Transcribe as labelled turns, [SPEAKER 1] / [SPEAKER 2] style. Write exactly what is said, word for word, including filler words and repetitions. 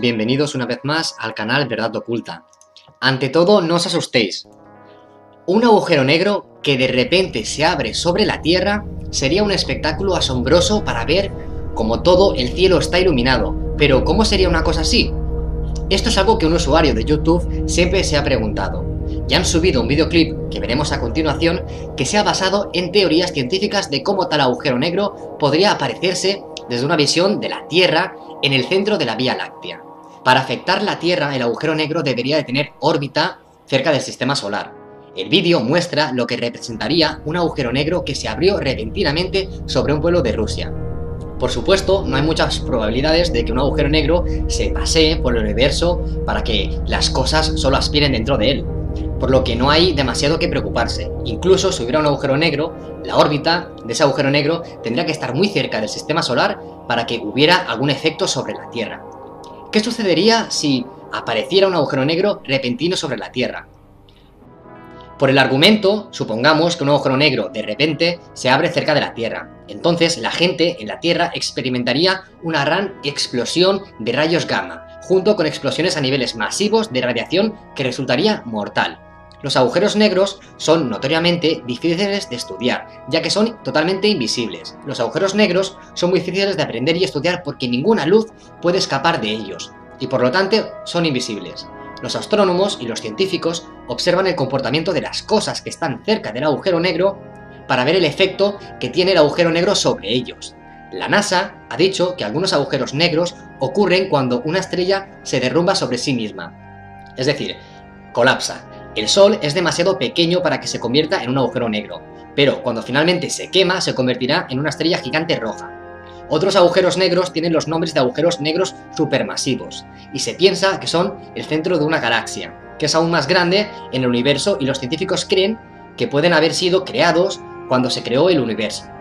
[SPEAKER 1] bienvenidos una vez más al canal Verdad Oculta. Ante todo, no os asustéis. Un agujero negro que de repente se abre sobre la Tierra sería un espectáculo asombroso para ver cómo todo el cielo está iluminado. Pero ¿cómo sería una cosa así? Esto es algo que un usuario de YouTube siempre se ha preguntado. Y han subido un videoclip que veremos a continuación que se ha basado en teorías científicas de cómo tal agujero negro podría aparecerse desde una visión de la Tierra en el centro de la Vía Láctea. Para afectar la Tierra, el agujero negro debería de tener órbita cerca del sistema solar. El vídeo muestra lo que representaría un agujero negro que se abrió repentinamente sobre un pueblo de Rusia. Por supuesto, no hay muchas probabilidades de que un agujero negro se pasee por el universo para que las cosas solo aspiren dentro de él, por lo que no hay demasiado que preocuparse. Incluso si hubiera un agujero negro, la órbita de ese agujero negro tendría que estar muy cerca del sistema solar para que hubiera algún efecto sobre la Tierra. ¿Qué sucedería si apareciera un agujero negro repentino sobre la Tierra? Por el argumento, supongamos que un agujero negro de repente se abre cerca de la Tierra. Entonces la gente en la Tierra experimentaría una gran explosión de rayos gamma, junto con explosiones a niveles masivos de radiación que resultaría mortal. Los agujeros negros son notoriamente difíciles de estudiar, ya que son totalmente invisibles. Los agujeros negros son muy difíciles de aprender y estudiar porque ninguna luz puede escapar de ellos, y por lo tanto son invisibles. Los astrónomos y los científicos observan el comportamiento de las cosas que están cerca del agujero negro para ver el efecto que tiene el agujero negro sobre ellos. La NASA ha dicho que algunos agujeros negros ocurren cuando una estrella se derrumba sobre sí misma, es decir, colapsa. El Sol es demasiado pequeño para que se convierta en un agujero negro, pero cuando finalmente se quema se convertirá en una estrella gigante roja. Otros agujeros negros tienen los nombres de agujeros negros supermasivos, y se piensa que son el centro de una galaxia, que es aún más grande en el universo, y los científicos creen que pueden haber sido creados cuando se creó el universo.